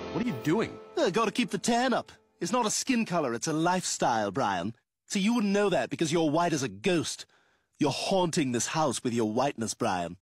What are you doing? Gotta keep the tan up. It's not a skin color, it's a lifestyle, Brian. See, you wouldn't know that because you're white as a ghost. You're haunting this house with your whiteness, Brian.